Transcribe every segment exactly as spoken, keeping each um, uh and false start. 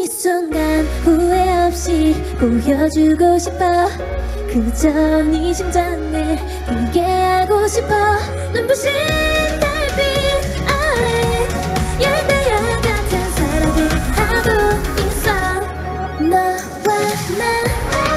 이 순간 후회 없이 보여주고 싶어. 그저 네 심장을 울게 하고 싶어. 눈부신 달빛 아래 열대야 같은 사랑을 하고 있어. 너와 나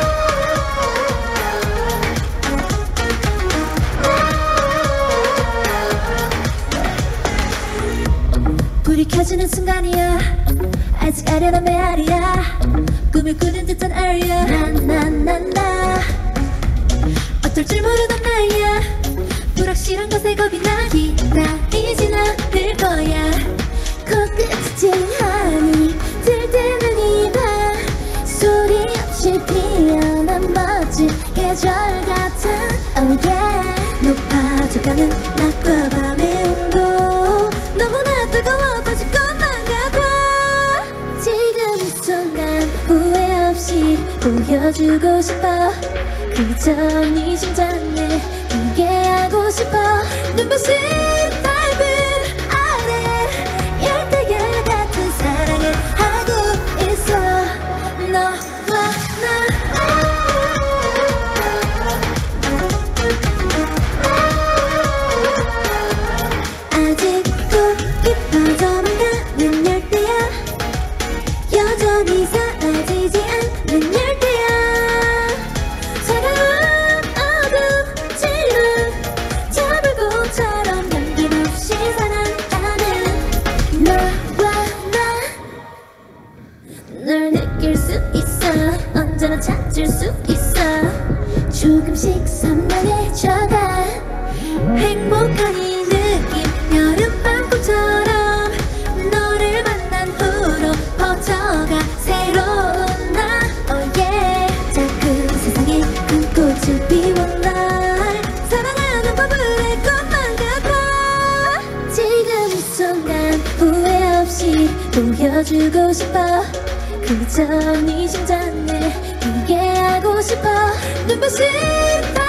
불이 켜지는 순간이야. 아직 아련한 메아리야. 꿈을 꾸는 듯한 아리야. 나나나나 어쩔 줄 모르던 나이야. 불확실한 것에 겁이 나. 기다리진 않을 거야. 코끝이 찌하니 들뜨는 이 밤 소리 없이 피어난 멋진 계절 같은 oh yeah. 높아져가는 낮과 밤의 온도 너무나 뜨거워 터질 것만 같아. 지금 이 순간 후회 없이 보여주고 싶어. 그저 네 심장을 울게 하고 싶어. 눈부신 달빛 아래 열대야 같은 사랑을 하고 있어. 너와 나 아직도 깊어져만 가는 열대야. 여전히 사라지지 않는 열대야. 차가운 어둠 지름 저불꽃처럼 남김없이 사랑하는 너와 나. 널 느낄 수 있어. 언제나 찾을 수 있어. 조금씩 선명해져가 행복한 이 느낌 여름밤꽃처럼 너를 만난 후로 퍼져가 새로운 나 oh yeah. 작은 세상에 큰 꽃을 피운 날 사랑하는 버블의 꽃만 같아. 지금 이 순간 후회 없이 보여주고 싶어. 그저 네 심장을 울게 하고 싶어. 눈부신